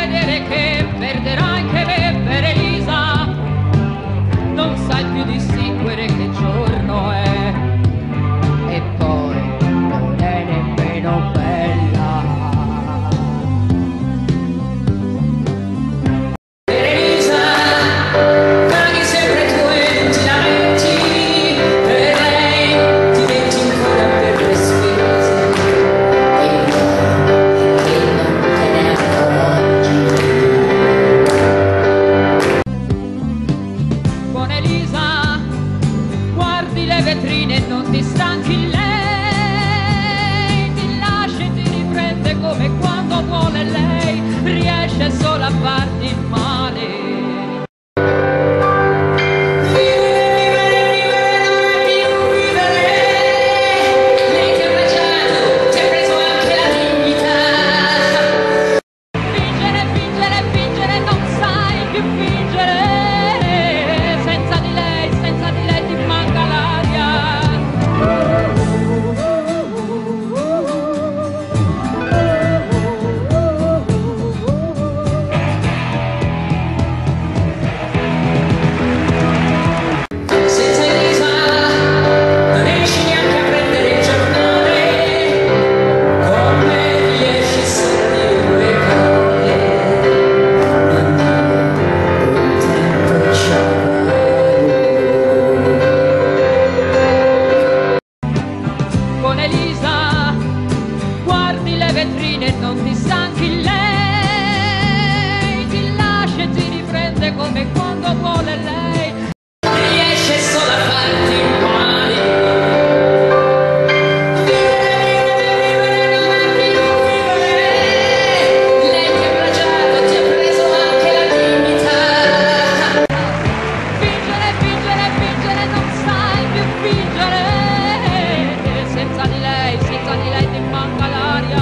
vedere che perderai che me per Elisa. Non sai più distinguere che giorno è, e poi non è nemmeno bella. Per Elisa paghi sempre tu e non ti lamenti, per lei diventi ancora per le spese, e non te ne accorgi. Con Elisa guardi le vetrine e non ti stanchi, lei ti lascia e ti riprende come quando vuole lei, riesce solo a farti il male. Lei ti ha baciato, ti ha preso anche la dignità. Fingere, fingere, fingere, non sai più fingere. Senza di lei ti manca l'aria. Senza Elisa non riesci neanche a prendere il giornale, con me riesci solo a dire due parole, non dire un tempo ciao. Con Elisa guardi le vetrine e non ti stanchi, lei ti lascia e ti riprende come quando vuole lei, riesce solo a farti il male. Lei ti ha plagiato, ti ha preso anche la dignità. Fingere, fingere, fingere, non sai più fingere. Senza di lei ti manca l'aria.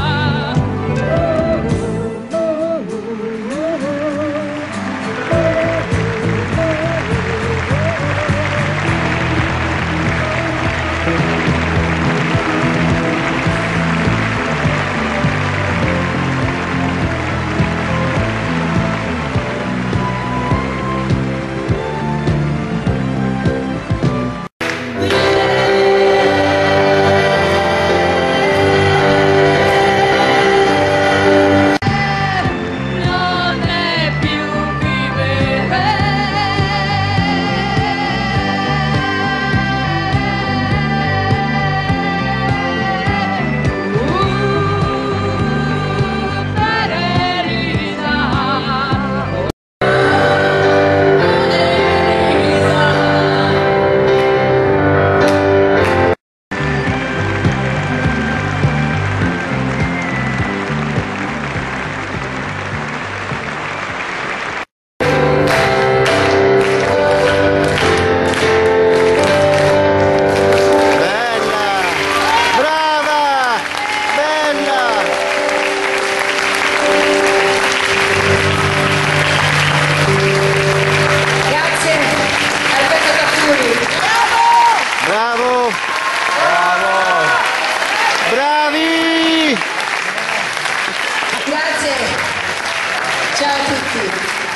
Non è più vivere. Per Elisa. Bella! Brava! Bella! Grazie Alberto Catturi. Bravo! Bravo! Bravi! Grazie. Ciao a tutti.